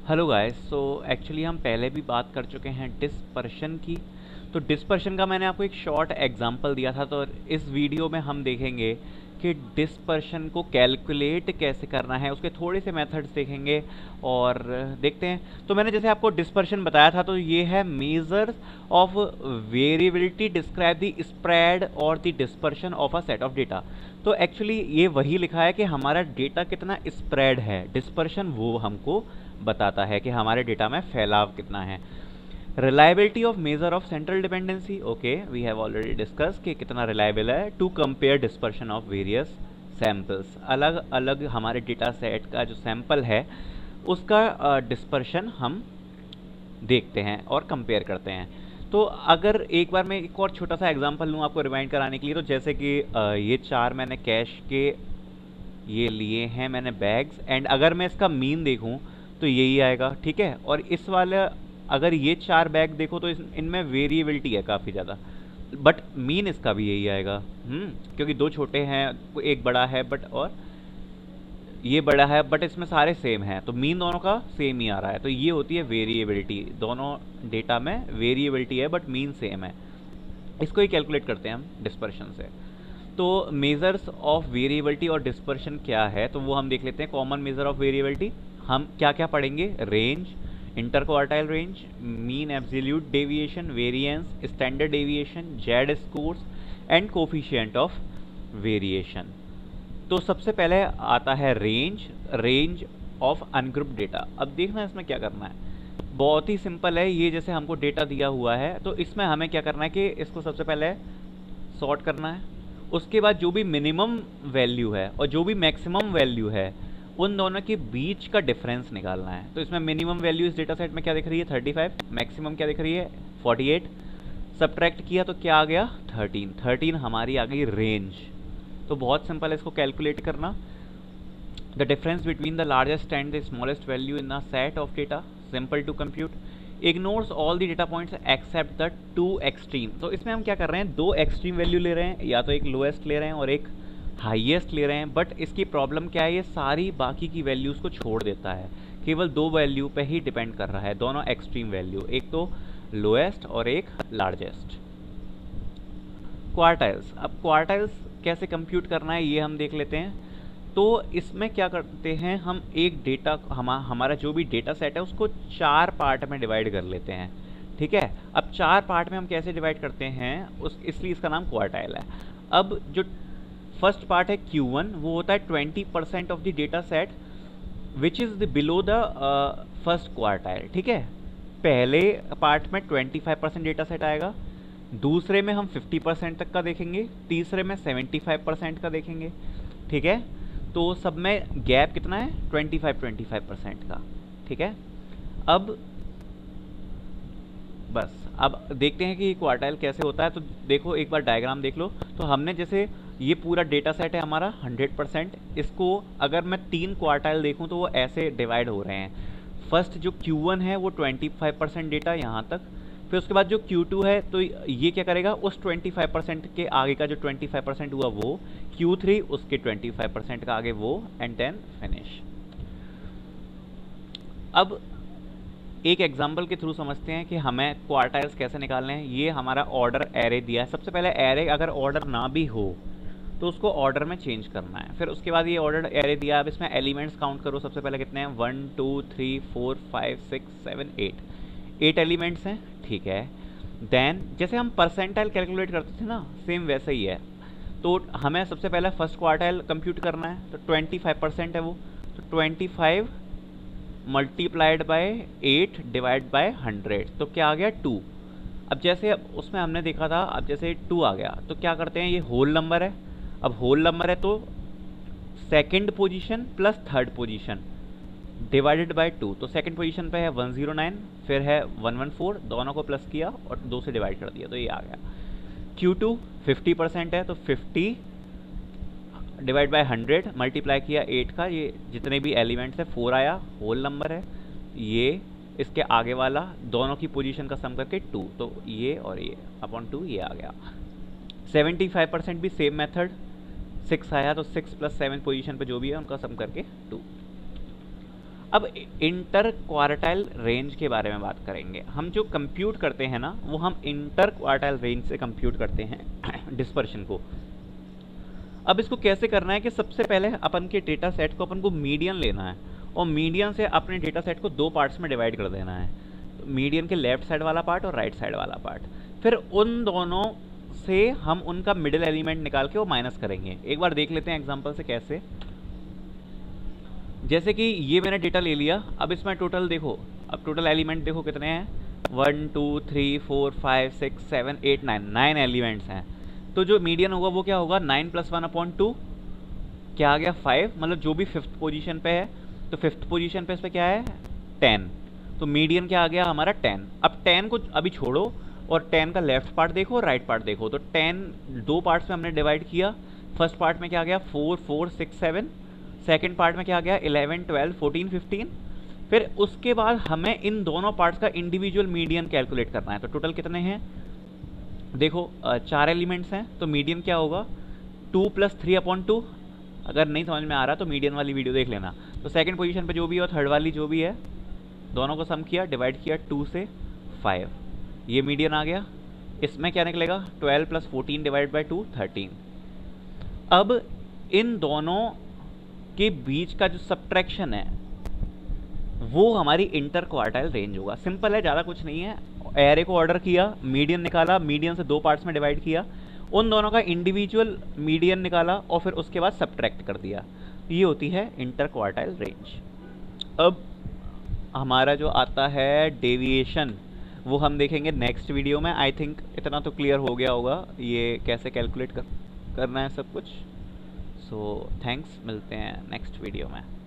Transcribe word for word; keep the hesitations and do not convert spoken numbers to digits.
Hello guys. So actually हम पहले भी बात कर चुके हैं डिस्पर्शन की। तो डिस्पर्शन का मैंने आपको एक शॉर्ट एग्जांपल दिया था। तो इस वीडियो में हम देखेंगे कि डिस्पर्शन को कैलकुलेट कैसे करना है, उसके थोड़े से मेथड्स देखेंगे और देखते हैं। तो मैंने जैसे आपको डिस्पर्शन बताया था, तो ये है measures of variability describe the spread और the dispersion of a set of data. तो एक्चुअली ये वही लिखा है कि हमारा डेटा कितना स्प्रेड है, डिस्पर्शन वो हमको बताता है कि हमारे डेटा में फैलाव कितना है। Reliability of measure of central dependency, okay we have already discuss कि कितना रिलायबल है to compare dispersion of various samples. अलग अलग हमारे डेटा सेट का जो सैंपल है उसका डिस्पर्शन uh, हम देखते हैं और कंपेयर करते हैं। तो अगर एक बार मैं एक और छोटा सा एग्जांपल लूँ आपको रिमाइंड कराने के लिए, तो जैसे कि uh, ये चार मैंने कैश के ये लिए हैं मैंने बैग्स, एंड अगर मैं इसका मीन देखूं तो यही आएगा, ठीक है। और इस वाले अगर ये चार बैग देखो तो इनमें वेरिएबिलिटी है काफ़ी ज़्यादा, बट मीन इसका भी यही आएगा। हम्म क्योंकि दो छोटे हैं, एक बड़ा है बट और ये बड़ा है, बट इसमें सारे सेम हैं, तो मीन दोनों का सेम ही आ रहा है। तो ये होती है वेरिएबिलिटी, दोनों डेटा में वेरिएबिलिटी है बट मीन सेम है। इसको ही कैलकुलेट करते हैं हम डिस्पर्शन से। तो मेजर्स ऑफ वेरिएबिलिटी और डिस्पर्शन क्या है, तो वो हम देख लेते हैं। कॉमन मेजर ऑफ वेरिएबिलिटी हम क्या क्या पढ़ेंगे? Range, inter quartile range, mean absolute deviation, variance, standard deviation, Z scores and coefficient of variation. तो सबसे पहले आता है range, range of ungroup data. अब देखना इसमें क्या करना है, बहुत ही सिंपल है। ये जैसे हमको डेटा दिया हुआ है तो इसमें हमें क्या करना है कि इसको सबसे पहले सॉर्ट करना है। उसके बाद जो भी मिनिमम वैल्यू है और जो भी मैक्सिमम वैल्यू है उन दोनों के बीच का डिफरेंस निकालना है। तो इसमें मिनिमम वैल्यू इस डेटा सेट में क्या दिख रही है? Thirty five. मैक्सिमम क्या दिख रही है? Forty eight. सब्ट्रैक्ट किया तो क्या आ गया? थर्टीन। थर्टीन हमारी आ गई रेंज। तो बहुत सिंपल है इसको कैलकुलेट करना। The difference between the largest and the smallest value in the set of data, simple to compute, ignores all the data points except the two extreme. तो इसमें हम क्या कर रहे हैं, दो एक्सट्रीम वैल्यू ले रहे हैं, या तो एक लोएस्ट ले रहे हैं और एक हाईएस्ट ले रहे हैं। बट इसकी प्रॉब्लम क्या है, ये सारी बाकी की वैल्यूज़ को छोड़ देता है, केवल दो वैल्यू पे ही डिपेंड कर रहा है, दोनों एक्सट्रीम वैल्यू, एक तो लोएस्ट और एक लार्जेस्ट। क्वार्टाइल्स, अब क्वार्टाइल्स कैसे कंप्यूट करना है ये हम देख लेते हैं। तो इसमें क्या करते हैं हम, एक डेटा हम हमारा जो भी डेटा सेट है उसको चार पार्ट में डिवाइड कर लेते हैं, ठीक है। अब चार पार्ट में हम कैसे डिवाइड करते हैं उस इसलिए इसका नाम क्वार्टाइल है। अब जो फर्स्ट पार्ट है क्यू वन, वो होता है twenty percent of the data set which is the below the first quartile, ठीक है। पहले पार्ट में twenty five percent data set आएगा, दूसरे में हम फिफ्टी परसेंट तक का देखेंगे, तीसरे में सेवेंटी फाइव परसेंट का देखेंगे, ठीक है। तो सब में गैप कितना है? Twenty five twenty five percent का, ठीक है। अब बस अब देखते हैं कि क्वार्टाइल कैसे होता है। तो देखो एक बार डायग्राम देख लो। तो हमने जैसे ये पूरा डेटा सेट है हमारा हंड्रेड परसेंट, इसको अगर मैं तीन क्वार्टाइल देखूं तो वो ऐसे डिवाइड हो रहे हैं। फर्स्ट जो क्यू वन है वो ट्वेंटी फाइव परसेंट डेटा यहाँ तक, फिर उसके बाद जो क्यू टू है तो ये क्या करेगा, उस ट्वेंटी फाइव परसेंट के आगे का जो ट्वेंटी फाइव परसेंट हुआ वो, क्यू थ्री उसके ट्वेंटी फाइव परसेंट का आगे वो, एंड देन फिनिश। अब एक एग्जाम्पल के थ्रू समझते हैं कि हमें क्वार्टाइल्स कैसे निकालने हैं। ये हमारा ऑर्डर एरे दिया है। सबसे पहले एरे अगर ऑर्डर ना भी हो तो उसको ऑर्डर में चेंज करना है। फिर उसके बाद ये ऑर्डर एरे दिया, अब इसमें एलिमेंट्स काउंट करो। सबसे पहले कितने हैं? One two three four five six seven eight, eight elements हैं, ठीक है। देन जैसे हम परसेंटाइल कैलकुलेट करते थे ना, सेम वैसे ही है। तो हमें सबसे पहले फर्स्ट क्वार्टाइल कंप्यूट करना है, तो ट्वेंटी फाइव परसेंट है वो, तो twenty five multiplied by eight divide by hundred, तो क्या आ गया? टू। अब जैसे उसमें हमने देखा था, अब जैसे टू आ गया तो क्या करते हैं, ये होल नंबर है। अब होल नंबर है तो second position plus third position divided by two, तो सेकंड पोजीशन पे है वन ज़ीरो नाइन, फिर है वन वन फोर, दोनों को प्लस किया और दो से डिवाइड कर दिया तो ये आ गया। क्यू टू फिफ्टी परसेंट है तो fifty divide by hundred multiply किया एट का, ये जितने भी एलिमेंट्स है फोर आया, होल नंबर है। ये इसके आगे वाला दोनों की पोजीशन का सम करके टू, तो ये और ये अपॉन टू ये आ गया। सेवेंटी फाइव परसेंट भी सेम मेथड, सिक्स आया तो सिक्स प्लस सेवन पोजीशन पे जो भी है उनका सम करके टू। अब इंटर क्वार्टाइल रेंज के बारे में बात करेंगे। हम जो कंप्यूट करते हैं ना, वो हम इंटर क्वार्टाइल रेंज से कंप्यूट करते हैं डिस्पर्शन को। अब इसको कैसे करना है कि सबसे पहले अपन के डेटा सेट को अपन को मीडियन लेना है और मीडियन से अपने डेटा सेट को दो पार्ट्स में डिवाइड कर देना है, मीडियन के लेफ्ट साइड वाला पार्ट और राइट साइड वाला पार्ट। फिर उन दोनों से हम उनका मिडिल एलिमेंट निकाल के वो माइनस करेंगे। एक बार देख लेते हैं एग्जांपल से कैसे। जैसे कि ये मैंने डेटा ले लिया, अब इसमें टोटल देखो, अब टोटल एलिमेंट देखो कितने हैं, one two three four five six seven eight nine, nine elements हैं। तो जो मीडियन होगा वो क्या होगा, nine plus one upon two, क्या आ गया फाइव, मतलब जो भी फिफ्थ पोजीशन पे है, तो फिफ्थ पोजीशन पे इस पे क्या है टेन, तो मीडियन क्या आ गया हमारा टेन। अब टेन को अभी छोड़ो और टेन का लेफ्ट पार्ट देखो, राइट पार्ट देखो, तो टेन दो पार्ट्स में हमने डिवाइड किया। फर्स्ट पार्ट में क्या आ गया four four six seven, second part में क्या आ गया इलेवन ट्वेल्व फोर्टीन फिफ्टीन। फिर उसके बाद हमें इन दोनों पार्ट्स का इंडिविजुअल मीडियन कैलकुलेट करना है। तो टोटल कितने हैं देखो, चार एलिमेंट्स हैं, तो मीडियन क्या होगा two plus three upon two. अगर नहीं समझ में आ रहा तो मीडियन वाली वीडियो देख लेना। तो सेकंड पोजीशन पे जो भी है और थर्ड वाली जो भी है, दोनों को सम किया, डिवाइड किया टू से फाइव, ये मीडियन आ गया। इसमें क्या निकलेगा twelve plus fourteen divide by two thirteen. अब इन दोनों के बीच का जो सब्ट्रैक्शन है वो हमारी इंटर क्वार्टाइल रेंज होगा। सिंपल है, ज़्यादा कुछ नहीं है। एरे को ऑर्डर किया, मीडियन निकाला, मीडियन से दो पार्ट्स में डिवाइड किया, उन दोनों का इंडिविजुअल मीडियन निकाला और फिर उसके बाद सब्ट्रैक्ट कर दिया। ये होती है इंटर क्वार्टाइल रेंज। अब हमारा जो आता है डेविएशन, वो हम देखेंगे नेक्स्ट वीडियो में। आई थिंक इतना तो क्लियर हो गया होगा ये कैसे कैलकुलेट कर, करना है सब कुछ। सो थैंक्स, मिलते हैं नेक्स्ट वीडियो में।